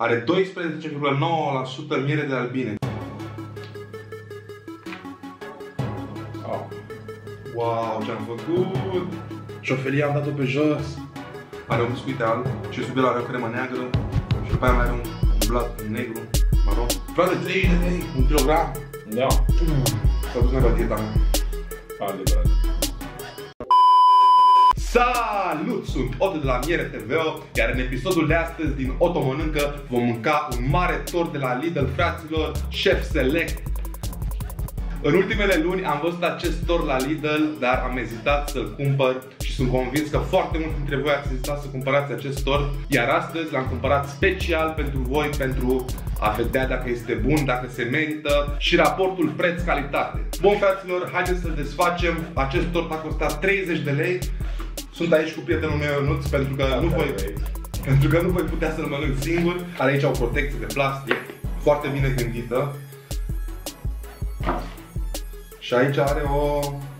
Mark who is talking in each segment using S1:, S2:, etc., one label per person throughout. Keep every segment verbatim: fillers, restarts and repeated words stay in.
S1: Are doisprezece virgulă nouă la sută miere de albine.
S2: Oh.
S1: Wow, ce-am făcut! Șofelia am dat-o pe jos. Are un biscuit alb și sub el are o cremă neagră și după aia mai are un, un blat negru, maro. Frate, treizeci de lei, un kilogram.
S2: Da.
S1: Mm. S-a dus mai la dieta mea.
S2: Adevărat.
S1: Salut! Sunt Oto de la Miere T V O, iar în episodul de astăzi din Oto Mănâncă vom mânca un mare tort de la Lidl, fraților, Chef Select. În ultimele luni am văzut acest tort la Lidl, dar am ezitat să-l cumpăr și sunt convins că foarte mulți dintre voi ați ezitat să cumpărați acest tort, iar astăzi l-am cumpărat special pentru voi, pentru a vedea dacă este bun, dacă se merită și raportul preț-calitate. Bun, fraților, haideți să-l desfacem. Acest tort a costat treizeci de lei. Sunt aici cu prietenul meu Ionuț pentru că nu voi, pentru că nu voi putea să-l mănânc singur. Are aici o protecție de plastic foarte bine gândită. Și aici are o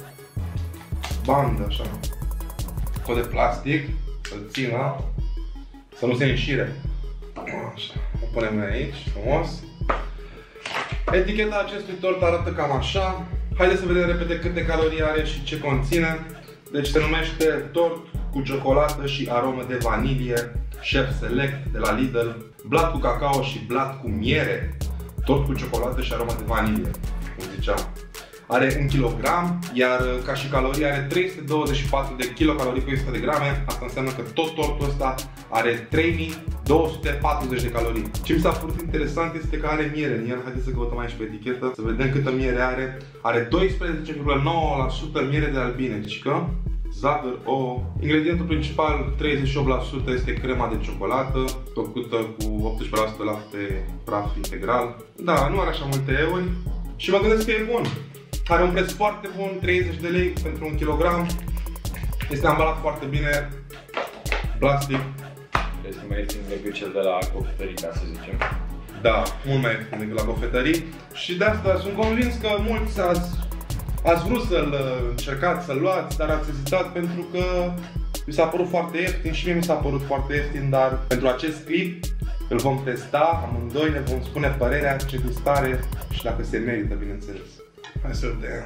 S1: bandă așa, tot de plastic, să-l țină, să nu se înșire. Așa, o punem aici, frumos. Eticheta acestui tort arată cam așa. Haideți să vedem repede câte calorii are și ce conține. Deci se numește tort cu ciocolată și aromă de vanilie, Chef Select de la Lidl, blat cu cacao și blat cu miere, tort cu ciocolată și aromă de vanilie, cum ziceam. Are un kilogram, iar ca și calorii are trei sute douăzeci și patru de kilocalorii pe o sută de grame. Asta înseamnă că tot tortul ăsta are trei mii două sute patruzeci de calorii. Ce mi s-a părut interesant este că are miere în el. Haideți să căutăm aici pe etichetă, să vedem câtă miere are. Are doisprezece virgulă nouă la sută miere de albine, deci că zahăr, ouă. Ingredientul principal, treizeci și opt la sută, este crema de ciocolată, făcută cu optsprezece la sută lapte praf integral. Da, nu are așa multe euri și mă gândesc că e bun. Are un preț foarte bun, treizeci de lei pentru un kilogram. Este ambalat foarte bine, plastic.
S2: Este mai ieftin decât cel de la cofetării, ca să zicem.
S1: Da, mult mai ieftin decât la cofetării. Și de asta sunt convins că mulți ați, ați vrut să-l încercați, să-l luați, dar ați ezitat pentru că mi s-a părut foarte ieftin și mie mi s-a părut foarte ieftin, dar pentru acest clip îl vom testa, amândoi ne vom spune părerea, ce gustare și dacă se merită, bineînțeles. Hai să vedem.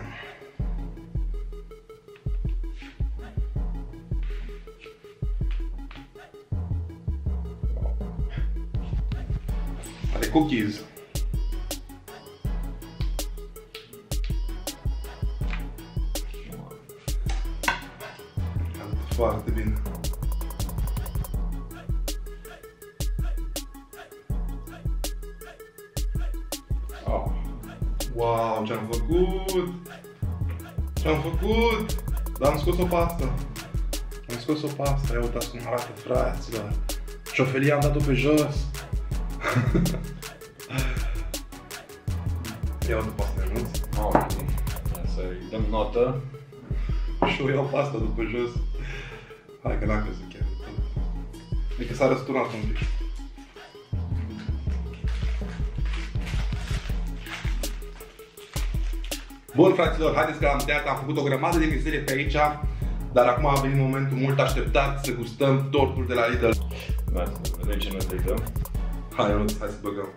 S1: Are cookies. Arată foarte bine.
S2: Oh.
S1: Wow, ce-am făcut! Ce-am făcut! Dar am scos o pastă. Am scos o pastă. Ia uitați cum arată, fraților. Șofelia am dat-o pe jos. Ia uite pasta, nu?
S2: Ok. Să-i dăm notă.
S1: Și eu iau pasta după jos. Hai că n-a crezut chiar. Adică s-a răsturnat un pic. Bun, fraților, haideți că am tăiat, am făcut o grămadă de mizerie pe aici, dar acum a venit momentul mult așteptat să gustăm tortul de la Lidl.
S2: Da, să vedem ce noi dăm.
S1: Hai, Ionuț, hai să băgăm.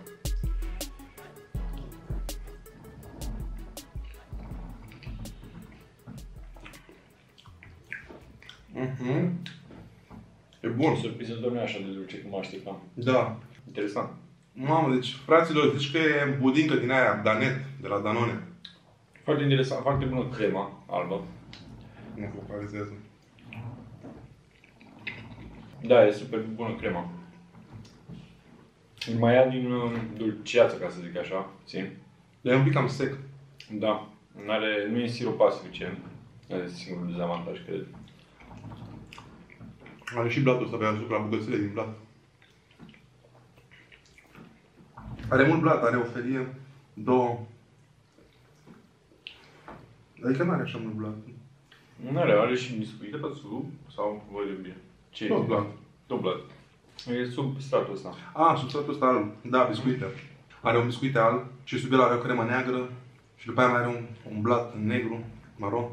S1: Mhm. E bun.
S2: Surprinzător, nu e așa de dulce cum mă așteptam.
S1: Da.
S2: Interesant.
S1: Mamă, deci, fraților, zici că e budincă din aia, Danet, de la Danone.
S2: Foarte interesant, foarte bună crema albă.
S1: Nu focalizează.
S2: Da, e super bună crema. Mai ia din uh, dulceață, ca să zic așa, țin.
S1: E un pic cam sec.
S2: Da, n-are, nu e siropat suficient. Asta e singurul dezavantaj, cred.
S1: Are și blatul ăsta pe deasupra, bucățile din blat. Are mult blat, are o felie, două. Adică nu are așa mult blat.
S2: Nu are, are și biscuite pe sub, sau văd eu bine? Ce
S1: Tot blat.
S2: Tot blat. E sub stratul ăsta.
S1: A, sub stratul ăsta alb. Da, biscuite. Are un biscuit alb și sub el are o cremă neagră și după aia mai are un, un blat negru, maro.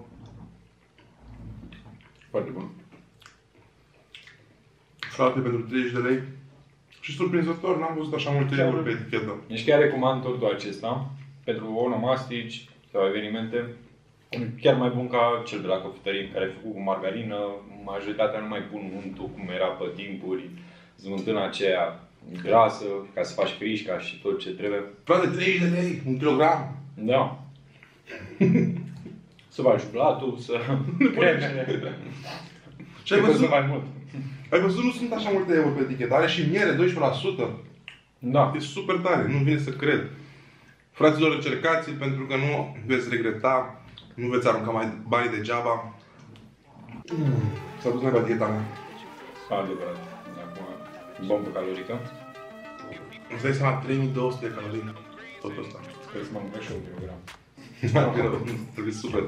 S2: Foarte bun.
S1: Frate, pentru treizeci de lei, Și surprinzător, n-am văzut așa multe euro pe etichetă.
S2: Deci chiar recomand tortul acesta pentru onomastici sau evenimente. Chiar mai bun ca cel de la cofetărie, care e făcut cu margarină. Majoritatea nu mai pun untul cum era pe timpuri, smântâna aceea grasă, ca să faci frișca și tot ce trebuie.
S1: Frate, treizeci de lei, un kilogram.
S2: Da. Să faci platul, să cremele.
S1: Și ai văzut,
S2: mai mult.
S1: ai văzut, nu sunt așa multe euro pe etichetă. Are și miere, doisprezece la sută.
S2: Da.
S1: E super tare, nu vine să cred. Fraților, încercați pentru că nu veți regreta, nu veți arunca mai bani degeaba. Mm. S-a dus naiba dieta mea.
S2: Adevărat. Acum, bombă calorică.
S1: Îți dai seama, trei mii două sute de calorii. Tot ăsta.
S2: Sper să mă mănânc și un kilogram.
S1: Trebuie super.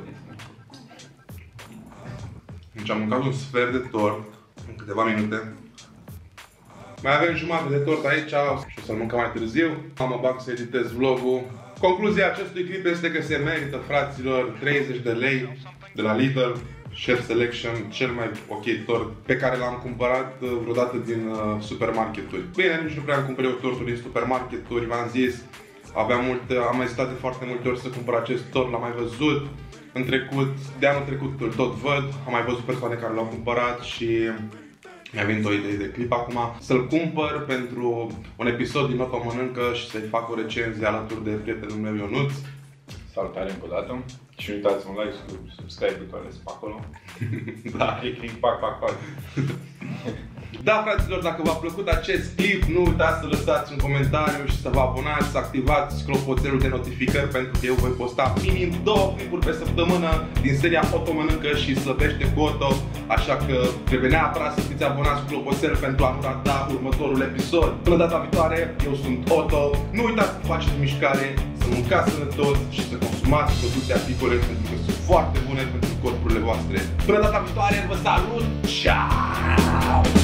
S1: Deci am mâncat un sfert de tort în câteva minute. Mai avem jumătate de tort aici și o să-l mâncăm mai târziu. Am bag să editez vlogul. Concluzia acestui clip este că se merită, fraților, treizeci de lei de la Lidl. Chef Selection, cel mai ok tort pe care l-am cumpărat vreodată din uh, supermarketuri. Bine, nici nu prea am cumpărat eu torturi din supermarketuri, v-am zis. Aveam multe, am ezitat de foarte multe ori să cumpăr acest tort, l-am mai văzut în trecut, de anul trecut îl tot văd, am mai văzut persoane care l-au cumpărat și mi-a venit o idee de clip acum să-l cumpăr pentru un episod din Otto Mănâncă și să-i fac o recenzie alături de prietenul meu Ionuț.
S2: Salutare încă o dată și nu uitați un like, subscribe, butoanele sunt pe acolo.
S1: Da.
S2: Click, click, pac, pac, pac.
S1: Da, fraților, dacă v-a plăcut acest clip, nu uitați să lăsați un comentariu și să vă abonați, să activați clopoțelul de notificări, pentru că eu voi posta minim două clipuri pe săptămână din seria Otto Mănâncă și Slăbește cu Otto, așa că trebuie neapărat să fiți abonați cu clopoțel pentru a nu rata următorul episod. Până data viitoare, eu sunt Otto, nu uitați să faceți mișcare, să mâncați sănătos și să consumați produse apicole, pentru că sunt foarte bune pentru corpurile voastre. Până data viitoare, vă salut! Ciao!